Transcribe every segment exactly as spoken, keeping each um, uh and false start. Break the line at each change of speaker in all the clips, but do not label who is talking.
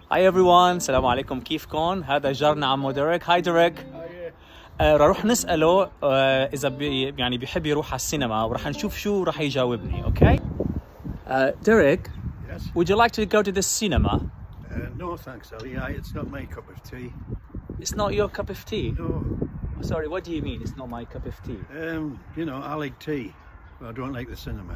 Hi everyone, السلام عليكم، كيفكم؟ هذا جارنا عمو ديريك. هاي ديريك. آه رح نسأله آه إذا بي يعني بيحب يروح على السينما، ورح نشوف شو رح يجاوبني. Okay? Uh, Derek,
yes.
Would you like to go to the cinema?
Uh, no, thanks, Ali. I, it's not my cup of tea.
It's not your cup of tea?
No.
Sorry, what do you mean? It's not my cup of tea.
Um, you know, I like tea, but I don't like the cinema.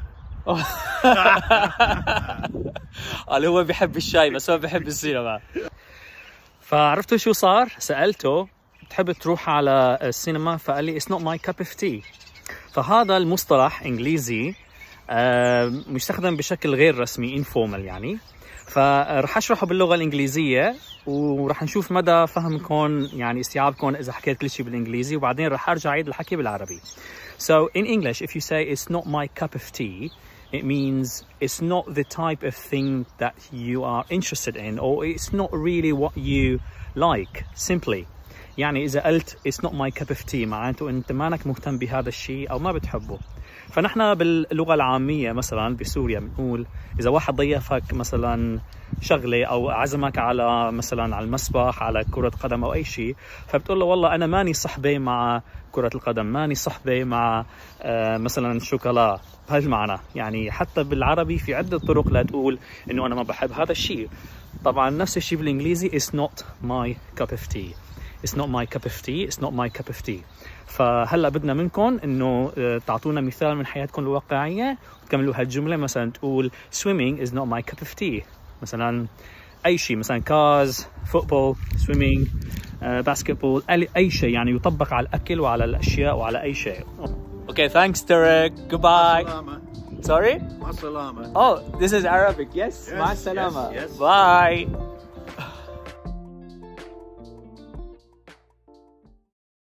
قال هو بيحب الشاي بس هو بيحب السينما. فعرفتوا شو صار؟ سألته بتحب تروح على السينما؟ فقال لي it's not my cup of tea. فهذا المصطلح انجليزي مستخدم بشكل غير رسمي informal يعني. فرح اشرحه باللغة الانجليزية ورح نشوف مدى فهمكم يعني استيعابكم اذا حكيت كل شيء بالانجليزي، وبعدين رح ارجع اعيد الحكي بالعربي. So in English, if you say it's not my cup of tea, it means it's not the type of thing that you are interested in, or it's not really what you like, simply. يعني إذا قلت it's not my cup of tea معناته أنت مانك مهتم بهذا الشيء أو ما بتحبه. فنحن باللغة العامية مثلا بسوريا بنقول إذا واحد ضيفك مثلا شغلة أو عزمك على مثلا على المسبح على كرة قدم أو أي شيء، فبتقول له والله أنا ماني صحبة مع كرة القدم، ماني صحبة مع آه مثلا شوكولا، بهالمعنى. يعني حتى بالعربي في عدة طرق لتقول إنه أنا ما بحب هذا الشيء. طبعا نفس الشيء بالإنجليزي it's not my cup of tea. It's not my cup of tea. It's not my cup of tea. فهلا بدنا منكم انه تعطونا مثال من حياتكم الواقعيه وتكملوا هالجمله. مثلا تقول swimming is not my cup of tea. مثلا اي شيء، مثلا cars, football, swimming, uh, basketball، اي شيء يعني يطبق على الاكل وعلى الاشياء وعلى اي شيء. Okay, thanks Derek. Goodbye.
Salama.
Sorry?
Salama.
Oh, this is Arabic. Yes.
Yes,
مع السلامة.
yes, yes.
Bye.